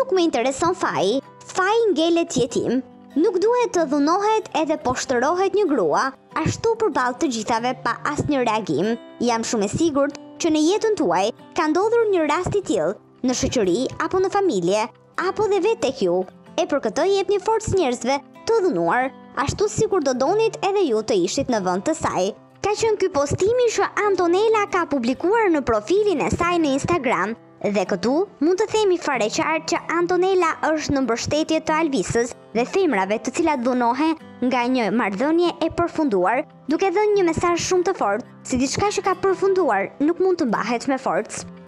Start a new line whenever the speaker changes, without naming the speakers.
nuk më intereson faji, faji ngelet jetim. Nuk duhet të dhunohet edhe po shtërohet një grua, ashtu përballë të gjithave pa asnjë reagim. Jam shumë e sigurt që në jetën tuaj ka ndodhur një rast i tillë, në shoqëri apo në familje, apo dhe vetë tek ju. E për këtë jepni forcë njerëzve të dhunuar, ashtu sikur do donit edhe ju të ishit në vend të saj. Ka qenë ky postimi që Antonella ka publikuar në profilin e saj në Instagram. Dhe këtu mund të themi fare qartë që Antonella është në mbështetje të Alvisës dhe femrave të cilat dhunohen nga një marrëdhënie e përfunduar, duke dhënë një mesazh shumë të fortë, si diçka që ka përfunduar nuk mund të mbahet me forcë.